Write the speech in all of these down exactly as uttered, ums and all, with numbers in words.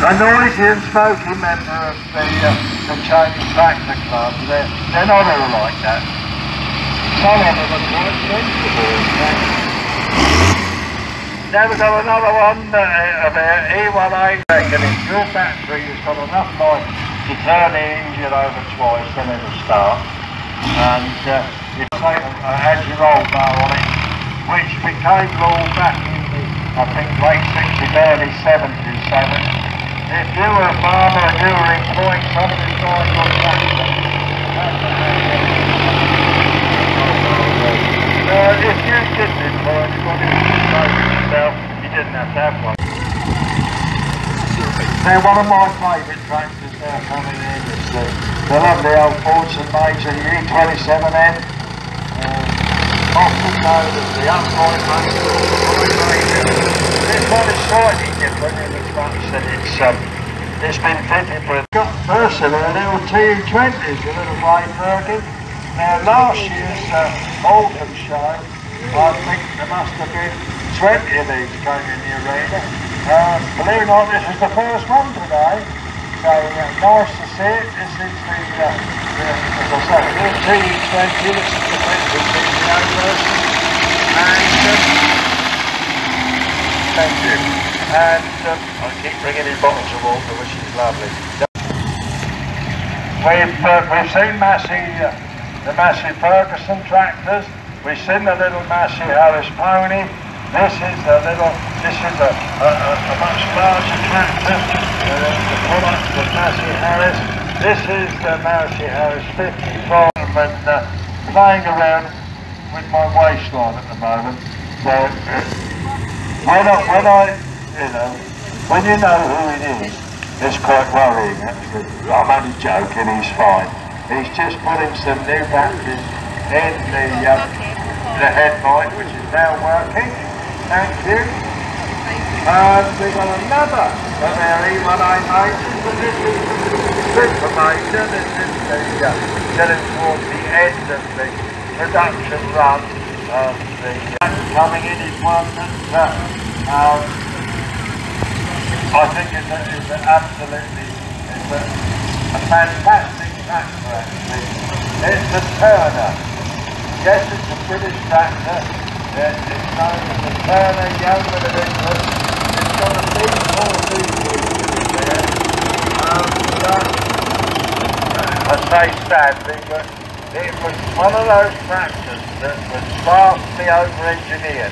A noisy and smoky member of the, uh, the Chinese Tractor Club. They're, they're not all like that. Some of them are quite sensible. Now we've got another one uh, of our E one A. I reckon if your battery has got enough light to turn the engine over twice, then it'll start. And uh, you take a had-your-old bar on it, which became law back in the, I think, late sixties, early seventies. So that if you were a farmer and you were employing somebody to drive your tractor, uh, if you didn't employ anybody to drive it yourself, you didn't have to have one. Now, one of my favourite tractors now coming in is the, the lovely old Fordson Major E twenty-seven N, uh, often known as the upright Major. This one is slightly different in as much that it's, um, it's been fitted with. Got personally a little T U twenties, a little grey Fergie. Now, last year's uh, autumn show, I think there must have been twenty of these came in the arena. Uh, believe it or not, this is the first one today, so uh, nice to see it. This is the, uh, the as I say, the T U twenty, this is the petrol T V O version, and um, thank you. And um, I keep bringing in bottles of water, which is lovely. We've uh, we've seen Massey, uh, the Massey Ferguson tractors. We've seen the little Massey Harris pony. This is a little, this is a, a, a, a much larger tractor, uh, the product of Massey Harris. This is the Massey Harris fifty-five, and uh, playing around with my waistline at the moment. So, uh, when I, when I, you know, when you know who it is, it's quite worrying actually. I'm only joking, he's fine. He's just putting some new batteries in the, uh, the headlight, which is now working. Thank you. And we've got another of our E one A majors, but this is super major. This is the, uh, getting towards the end of the production run of the uh, coming in is one that uh, um, I think is a, is a absolutely is a, a fantastic tractor actually. It's a Turner. Yes, it's a British tractor. It's known as the Fayre Young of England. It's got a big four in there. Um, uh, I say sadly, but it was one of those tractors that was vastly over-engineered.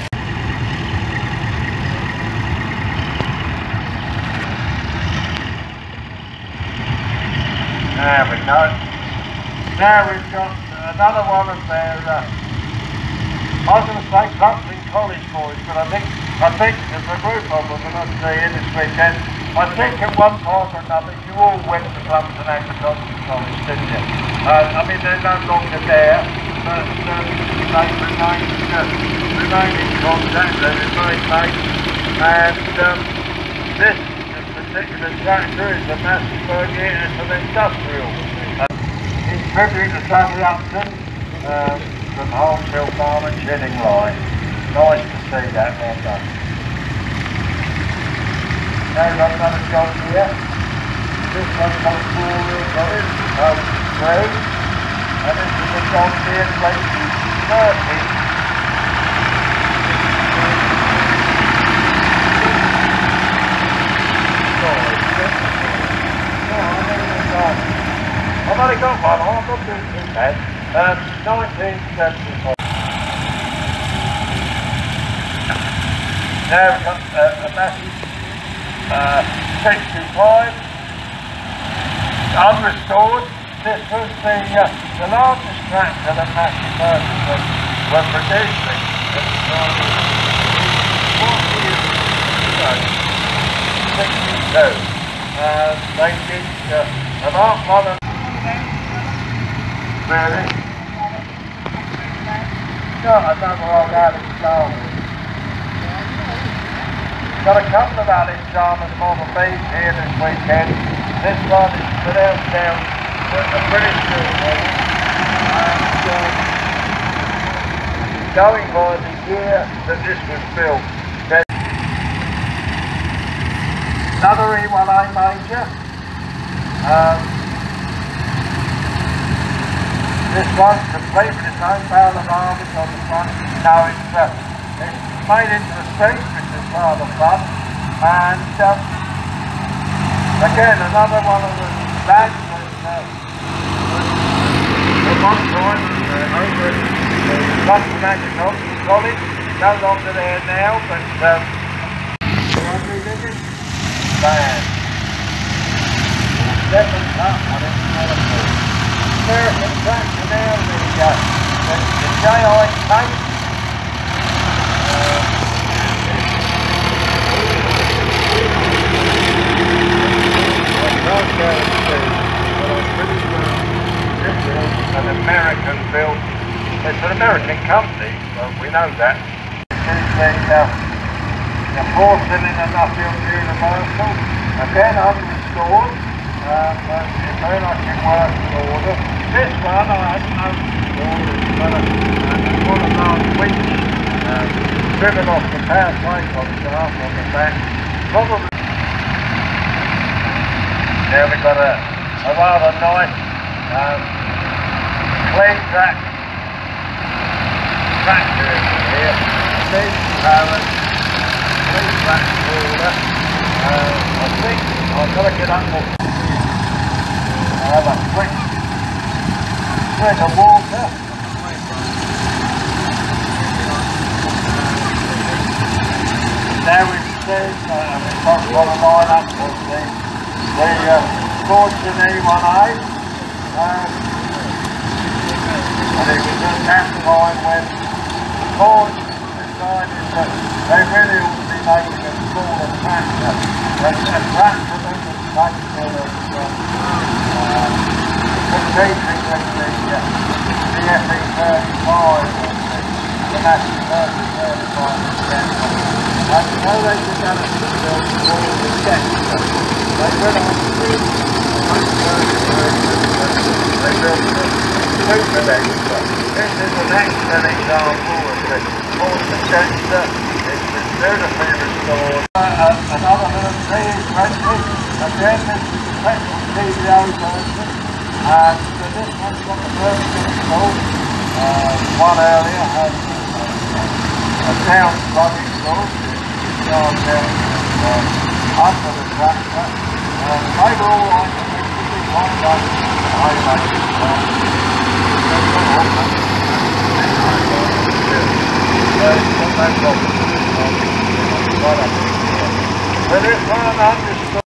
There we go. Now we've got another one of their uh, I was going to say Laughton College boys, but I think I think there's a group of them that I'm seeing this weekend. I think at one point or another you all went to Laughton Agricultural College, didn't you? Uh, I mean they're no longer there, but um, they remain, uh, remain in contact, they remain mates, and um, this particular tractor is a Massey Fergie, it's an industrial. Uh, in tribute to Sonny Upton, um, from Holmeshill Farm and Chilling Line. Nice to see that, well done. Now we've got another John here. This one's got four wheels on it, um, three. And this is a John Deere twenty thirty. I've only got one, I'm not doing too bad. Um, nineteen seventy-five. Now we've got uh, a Massey uh, sixty-five, unrestored. This was the, uh, the largest tractor that Massey Ferguson were producing at the time of forty years ago, sixty-two. Uh, they did uh, an art model. Really? Got another old Alex Jarman. Got a couple of Alex Jarman Model Bs here this weekend. This one is pronounced down a British build model. And um, going by the year that this was built. Another E one A major. Um, this one's complete with its own barrel of arms on the front. Now it's, uh, it's made into a seat, which is part of the fun. And um, again, another one of the lads that uh, at one point uh, over at the Laughton Cuckoo College, no longer there now, but um, lovely living band. Seven up on it, not a four. American tractor now, the, uh, the, the J I tape. Uh, I can't guarantee, but I'm pretty sure this is an American built, it's an American company, well, we know that. This is the, uh, the four-cylinder Nuffield Universal, again unrestored, uh, but it's very much in working order. This one I hadn't noticed before, it's got a, it's got a large winch uh, driven off the power brake on shaft on the back. Probably. There we've got a, a rather nice um, clean track tractor in here. Big parent, clean track cooler. Uh, I think I've got to get up more. I have a quick drink of water. There we see, uh, we've got one line up for the, the uh, Fortune E one A. Um, and it was at that time when the Ford decided that they really ought to be making a smaller tractor. A, a tractor that was capable of uh, competing with the, uh, the F E thirty-five and the, the Massey thirty-five percent. And so they developed to build all the jets. They went on to do they built the super Dexter. This is an excellent example of the Fortune Dexter. It's been beautifully restored. Uh, uh, another little T twenty. Again, this is the petrol T V O version. And so this one's got the version installed. Uh, one earlier had uh, a down plug installed. Down there uh, under the tractor. Um, they were all right, one done, I like it. But this one understood.